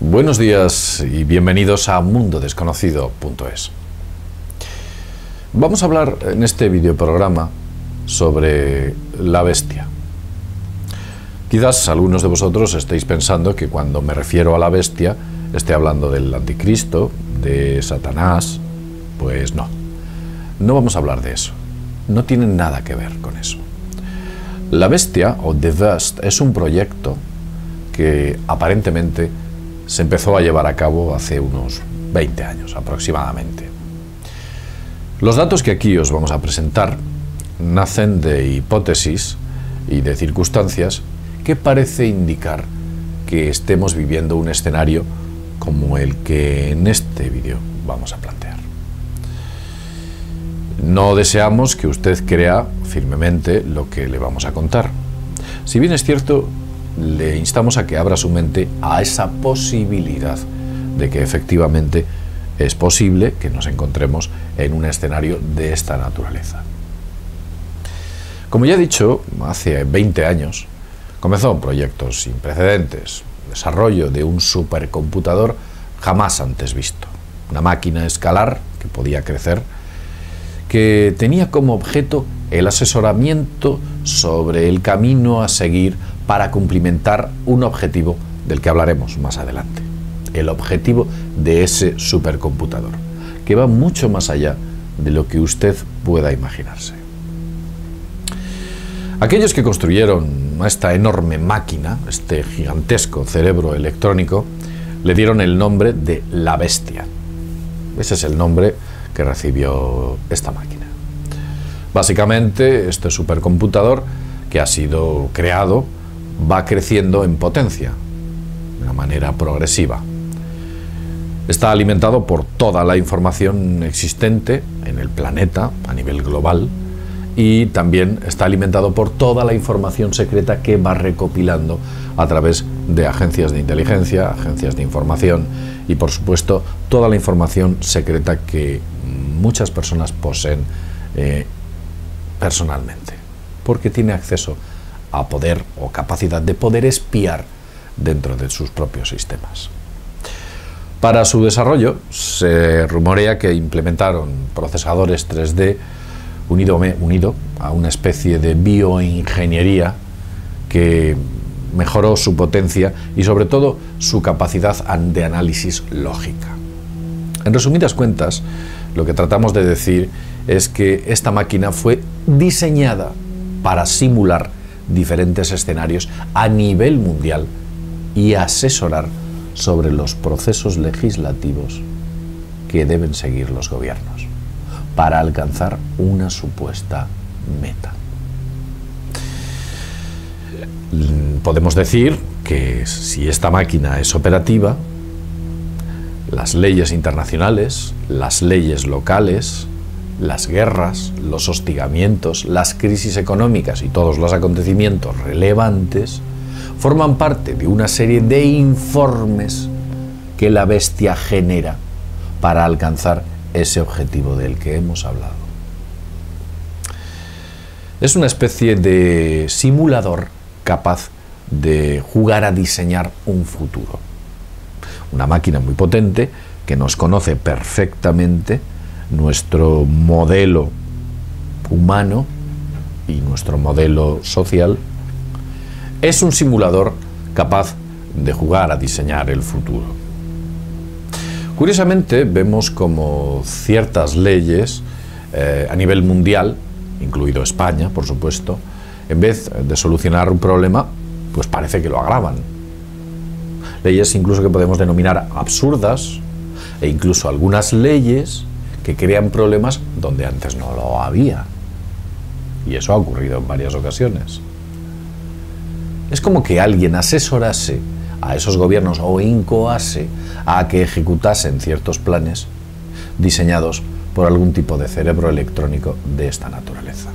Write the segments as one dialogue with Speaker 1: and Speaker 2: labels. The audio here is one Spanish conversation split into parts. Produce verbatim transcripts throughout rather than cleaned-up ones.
Speaker 1: Buenos días y bienvenidos a mundo desconocido punto es. Vamos a hablar en este videoprograma sobre la bestia. Quizás algunos de vosotros estéis pensando que cuando me refiero a la bestia esté hablando del anticristo, de Satanás. Pues no, no vamos a hablar de eso. No tiene nada que ver con eso. La bestia, o The Beast, es un proyecto que aparentemente se empezó a llevar a cabo hace unos veinte años aproximadamente. Los datos que aquí os vamos a presentar nacen de hipótesis y de circunstancias que parece indicar que estemos viviendo un escenario como el que en este vídeo vamos a plantear. No deseamos que usted crea firmemente lo que le vamos a contar. Si bien es cierto, le instamos a que abra su mente a esa posibilidad de que efectivamente es posible que nos encontremos en un escenario de esta naturaleza. Como ya he dicho, hace veinte años comenzó un proyecto sin precedentes, desarrollo de un supercomputador jamás antes visto, una máquina escalar que podía crecer, que tenía como objeto el asesoramiento sobre el camino a seguir para cumplimentar un objetivo del que hablaremos más adelante. El objetivo de ese supercomputador, que va mucho más allá de lo que usted pueda imaginarse. Aquellos que construyeron esta enorme máquina, este gigantesco cerebro electrónico, le dieron el nombre de la bestia. Ese es el nombre que recibió esta máquina. Básicamente, este supercomputador que ha sido creado va creciendo en potencia, de una manera progresiva. Está alimentado por toda la información existente en el planeta a nivel global y también está alimentado por toda la información secreta que va recopilando a través de agencias de inteligencia, agencias de información y, por supuesto, toda la información secreta que muchas personas poseen eh, personalmente, porque tiene acceso a poder o capacidad de poder espiar dentro de sus propios sistemas. Para su desarrollo se rumorea que implementaron procesadores tres D unido, unido a una especie de bioingeniería que mejoró su potencia y sobre todo su capacidad de análisis lógica. En resumidas cuentas, lo que tratamos de decir es que esta máquina fue diseñada para simular diferentes escenarios a nivel mundial y asesorar sobre los procesos legislativos que deben seguir los gobiernos para alcanzar una supuesta meta. Podemos decir que si esta máquina es operativa, las leyes internacionales, las leyes locales, las guerras, los hostigamientos, las crisis económicas y todos los acontecimientos relevantes forman parte de una serie de informes que la bestia genera para alcanzar ese objetivo del que hemos hablado. Es una especie de simulador capaz de jugar a diseñar un futuro. Una máquina muy potente que nos conoce perfectamente nuestro modelo humano y nuestro modelo social. Es un simulador capaz de jugar a diseñar el futuro. Curiosamente, vemos como ciertas leyes eh, a nivel mundial, incluido España, por supuesto, en vez de solucionar un problema, pues parece que lo agravan. Leyes incluso que podemos denominar absurdas, e incluso algunas leyes que crean problemas donde antes no lo había. Y eso ha ocurrido en varias ocasiones. Es como que alguien asesorase a esos gobiernos o incoase a que ejecutasen ciertos planes diseñados por algún tipo de cerebro electrónico de esta naturaleza.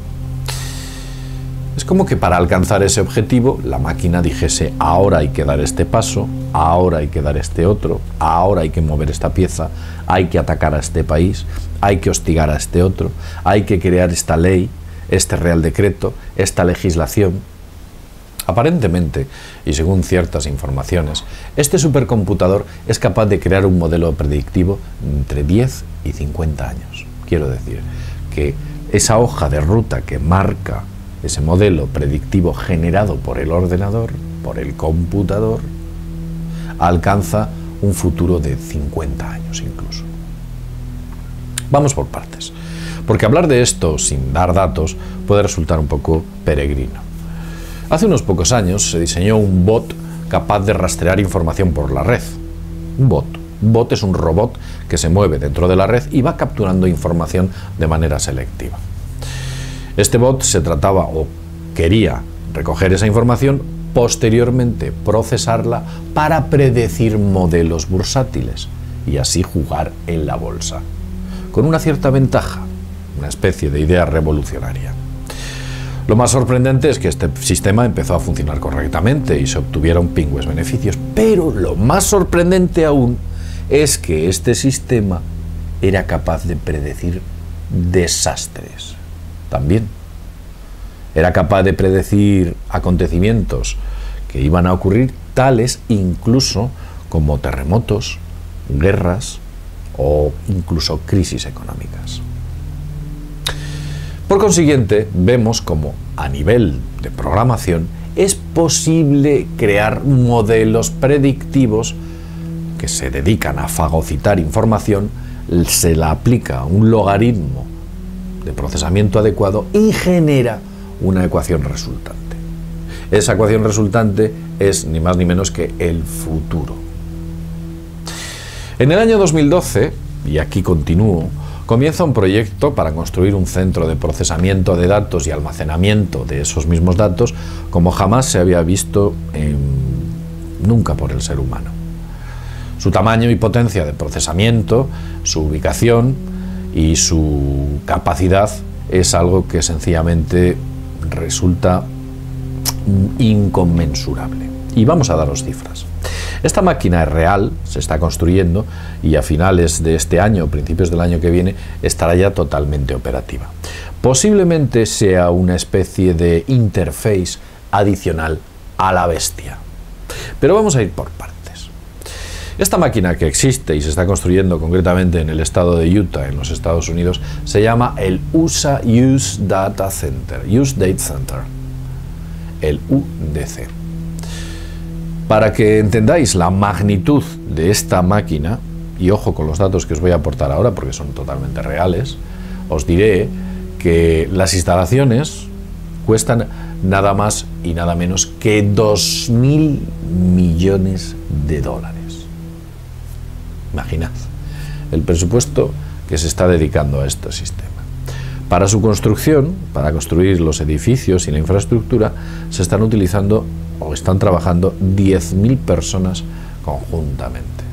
Speaker 1: Es como que para alcanzar ese objetivo la máquina dijese: ahora hay que dar este paso, ahora hay que dar este otro, ahora hay que mover esta pieza, hay que atacar a este país, hay que hostigar a este otro, hay que crear esta ley, este real decreto, esta legislación. Aparentemente, y según ciertas informaciones, este supercomputador es capaz de crear un modelo predictivo entre diez y cincuenta años. Quiero decir que esa hoja de ruta que marca ese modelo predictivo generado por el ordenador, por el computador, alcanza un futuro de cincuenta años incluso. Vamos por partes, porque hablar de esto sin dar datos puede resultar un poco peregrino. Hace unos pocos años se diseñó un bot capaz de rastrear información por la red. Un bot. Un bot es un robot que se mueve dentro de la red y va capturando información de manera selectiva. Este bot se trataba o quería recoger esa información, posteriormente procesarla para predecir modelos bursátiles y así jugar en la bolsa. Con una cierta ventaja, una especie de idea revolucionaria. Lo más sorprendente es que este sistema empezó a funcionar correctamente y se obtuvieron pingües beneficios, pero lo más sorprendente aún es que este sistema era capaz de predecir desastres. También era capaz de predecir acontecimientos que iban a ocurrir, tales incluso como terremotos, guerras o incluso crisis económicas. Por consiguiente, vemos como a nivel de programación es posible crear modelos predictivos que se dedican a fagocitar información, se la aplica un logaritmo de procesamiento adecuado y genera una ecuación resultante. Esa ecuación resultante es ni más ni menos que el futuro. En el año dos mil doce, y aquí continúo, comienza un proyecto para construir un centro de procesamiento de datos y almacenamiento de esos mismos datos como jamás se había visto en, nunca por el ser humano. Su tamaño y potencia de procesamiento, su ubicación y su capacidad es algo que sencillamente resulta inconmensurable. Y vamos a daros cifras. Esta máquina es real, se está construyendo y a finales de este año, principios del año que viene, estará ya totalmente operativa. Posiblemente sea una especie de interface adicional a la bestia. Pero vamos a ir por partes. Esta máquina que existe y se está construyendo concretamente en el estado de Utah, en los Estados Unidos, se llama el U S A Use Data Center, Use Data Center, el U D C. Para que entendáis la magnitud de esta máquina, y ojo con los datos que os voy a aportar ahora porque son totalmente reales, os diré que las instalaciones cuestan nada más y nada menos que dos mil millones de dólares. Imaginad el presupuesto que se está dedicando a este sistema. Para su construcción, para construir los edificios y la infraestructura, se están utilizando o están trabajando diez mil personas conjuntamente.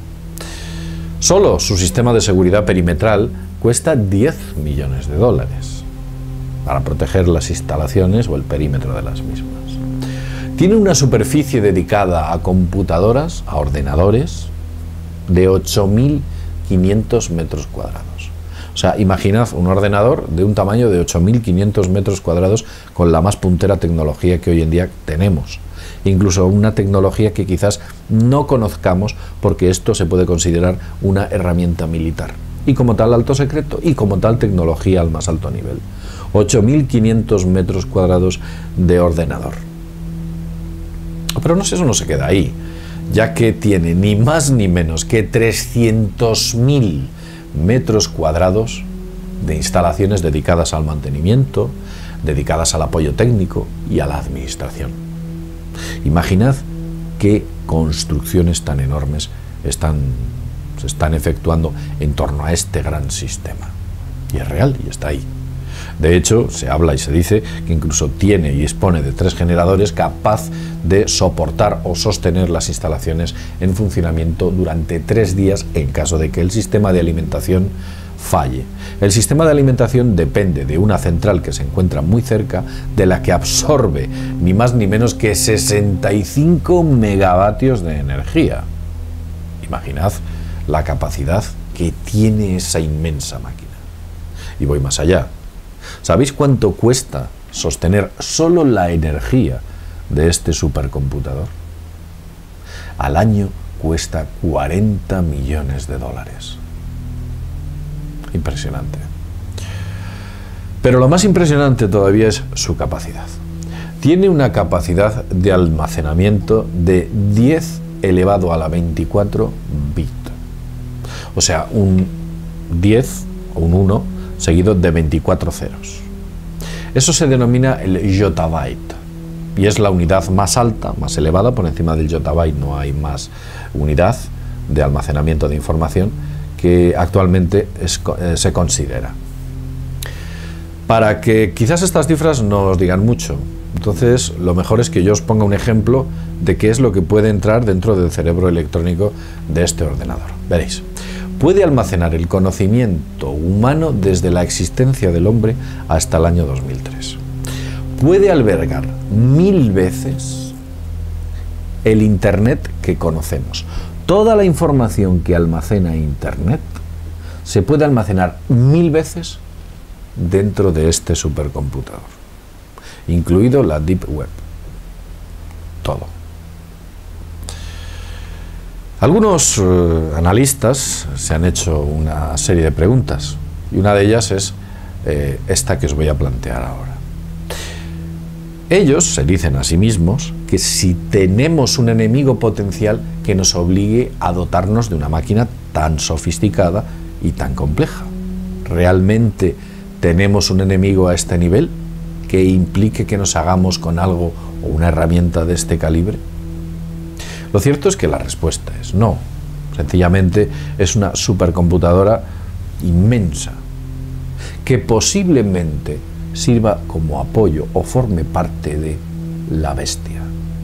Speaker 1: Solo su sistema de seguridad perimetral cuesta diez millones de dólares para proteger las instalaciones o el perímetro de las mismas. Tiene una superficie dedicada a computadoras, a ordenadores, de ocho mil quinientos metros cuadrados. O sea, imaginad un ordenador de un tamaño de ocho mil quinientos metros cuadrados con la más puntera tecnología que hoy en día tenemos. Incluso una tecnología que quizás no conozcamos porque esto se puede considerar una herramienta militar. Y como tal alto secreto y como tal tecnología al más alto nivel. ocho mil quinientos metros cuadrados de ordenador. Pero no sé, eso no se queda ahí, ya que tiene ni más ni menos que trescientos mil metros cuadrados de instalaciones dedicadas al mantenimiento, dedicadas al apoyo técnico y a la administración. Imaginad qué construcciones tan enormes están, se están efectuando en torno a este gran sistema. Y es real y está ahí. De hecho, se habla y se dice que incluso tiene y dispone de tres generadores capaz de soportar o sostener las instalaciones en funcionamiento durante tres días en caso de que el sistema de alimentación falle. El sistema de alimentación depende de una central que se encuentra muy cerca, de la que absorbe ni más ni menos que sesenta y cinco megavatios de energía. Imaginad la capacidad que tiene esa inmensa máquina. Y voy más allá. ¿Sabéis cuánto cuesta sostener solo la energía de este supercomputador al año cuesta cuarenta millones de dólares. Impresionante. Pero lo más impresionante todavía es su capacidad. Tiene una capacidad de almacenamiento de diez elevado a la veinticuatro bit. O sea, un diez o un uno seguido de veinticuatro ceros. Eso se denomina el yottabyte y es la unidad más alta, más elevada. Por encima del yottabyte no hay más unidad de almacenamiento de información que actualmente es, eh, se considera. Para que quizás estas cifras no os digan mucho, entonces lo mejor es que yo os ponga un ejemplo de qué es lo que puede entrar dentro del cerebro electrónico de este ordenador. Veréis, puede almacenar el conocimiento humano desde la existencia del hombre hasta el año dos mil tres. Puede albergar mil veces el Internet que conocemos. Toda la información que almacena Internet se puede almacenar mil veces dentro de este supercomputador, incluido la Deep Web. Todo. Algunos eh, analistas se han hecho una serie de preguntas y una de ellas es eh, esta que os voy a plantear ahora. Ellos se dicen a sí mismos que si tenemos un enemigo potencial que nos obligue a dotarnos de una máquina tan sofisticada y tan compleja, ¿realmente tenemos un enemigo a este nivel que implique que nos hagamos con algo o una herramienta de este calibre? Lo cierto es que la respuesta es no. Sencillamente es una supercomputadora inmensa que posiblemente sirva como apoyo o forme parte de la bestia.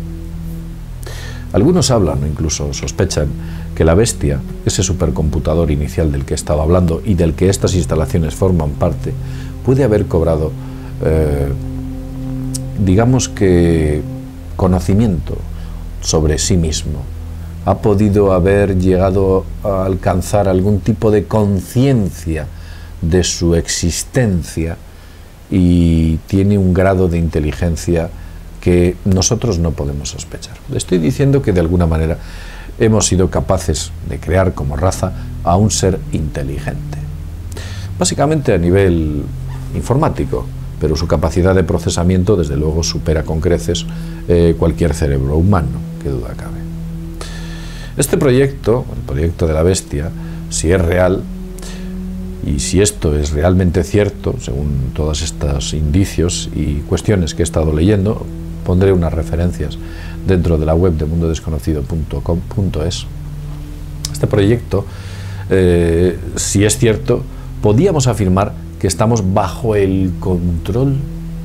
Speaker 1: Algunos hablan o incluso sospechan que la bestia, ese supercomputador inicial del que he estado hablando y del que estas instalaciones forman parte, puede haber cobrado, eh, digamos que, conocimiento sobre sí mismo. Ha podido haber llegado a alcanzar algún tipo de conciencia de su existencia y tiene un grado de inteligencia que nosotros no podemos sospechar. Estoy diciendo que de alguna manera hemos sido capaces de crear como raza a un ser inteligente. Básicamente a nivel informático, pero su capacidad de procesamiento desde luego supera con creces eh, cualquier cerebro humano, qué duda cabe. Este proyecto, el proyecto de la bestia, si es real, y si esto es realmente cierto, según todos estos indicios y cuestiones que he estado leyendo, pondré unas referencias dentro de la web de mundo desconocido punto com punto es. Este proyecto, eh, si es cierto, podíamos afirmar que estamos bajo el control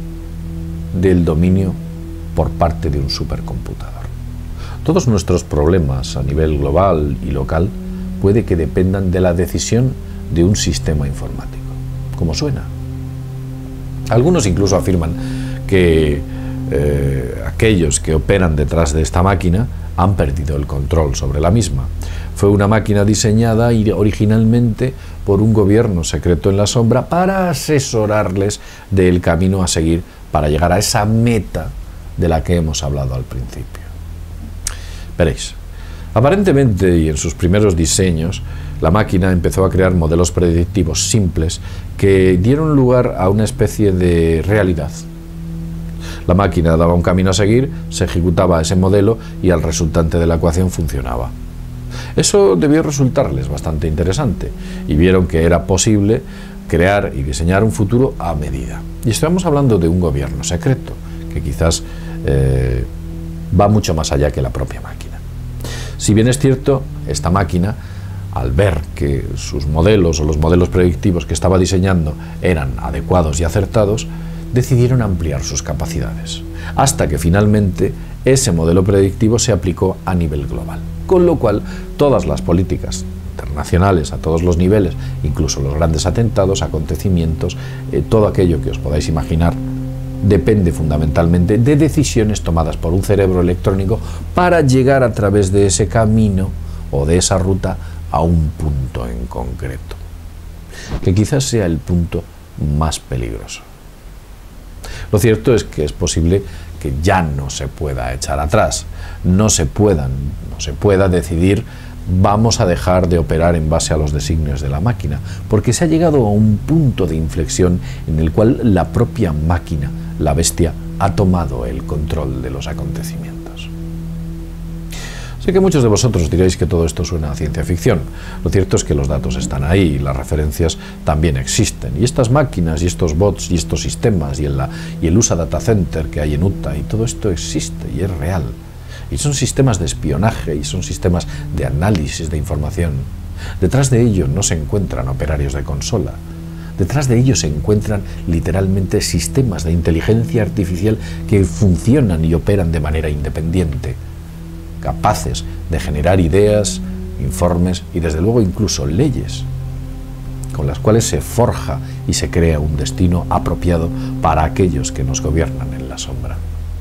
Speaker 1: del dominio por parte de un supercomputador. Todos nuestros problemas a nivel global y local puede que dependan de la decisión de un sistema informático. ¿Cómo suena? Algunos incluso afirman que eh, aquellos que operan detrás de esta máquina han perdido el control sobre la misma. Fue una máquina diseñada originalmente por un gobierno secreto en la sombra para asesorarles del camino a seguir para llegar a esa meta de la que hemos hablado al principio. Veréis, aparentemente y en sus primeros diseños, la máquina empezó a crear modelos predictivos simples que dieron lugar a una especie de realidad. La máquina daba un camino a seguir, se ejecutaba ese modelo y el resultante de la ecuación funcionaba. Eso debió resultarles bastante interesante y vieron que era posible crear y diseñar un futuro a medida. Y estamos hablando de un gobierno secreto que quizás eh, va mucho más allá que la propia máquina. Si bien es cierto, esta máquina, al ver que sus modelos o los modelos predictivos que estaba diseñando eran adecuados y acertados, decidieron ampliar sus capacidades, hasta que finalmente ese modelo predictivo se aplicó a nivel global. Con lo cual, todas las políticas internacionales a todos los niveles, incluso los grandes atentados, acontecimientos, eh, todo aquello que os podáis imaginar, depende fundamentalmente de decisiones tomadas por un cerebro electrónico para llegar a través de ese camino o de esa ruta a un punto en concreto, que quizás sea el punto más peligroso. Lo cierto es que es posible que ya no se pueda echar atrás, no se puedan, no se pueda decidir vamos a dejar de operar en base a los designios de la máquina, porque se ha llegado a un punto de inflexión en el cual la propia máquina, la bestia, ha tomado el control de los acontecimientos. Sé que muchos de vosotros diréis que todo esto suena a ciencia ficción. Lo cierto es que los datos están ahí y las referencias también existen. Y estas máquinas y estos bots y estos sistemas y el, y el U S A Data Center que hay en Utah y todo esto existe y es real. Y son sistemas de espionaje y son sistemas de análisis de información. Detrás de ello no se encuentran operarios de consola. Detrás de ello se encuentran literalmente sistemas de inteligencia artificial que funcionan y operan de manera independiente, capaces de generar ideas, informes y desde luego incluso leyes, con las cuales se forja y se crea un destino apropiado para aquellos que nos gobiernan en la sombra.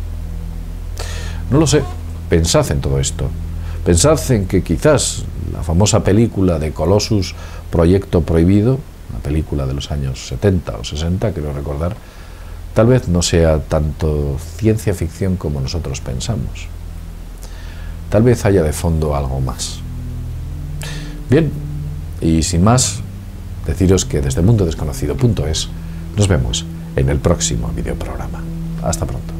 Speaker 1: No lo sé. Pensad en todo esto. Pensad en que quizás la famosa película de Colossus, Proyecto Prohibido, una película de los años setenta o sesenta, creo recordar, tal vez no sea tanto ciencia ficción como nosotros pensamos. Tal vez haya de fondo algo más. Bien, y sin más, deciros que desde mundo desconocido punto es nos vemos en el próximo videoprograma. Hasta pronto.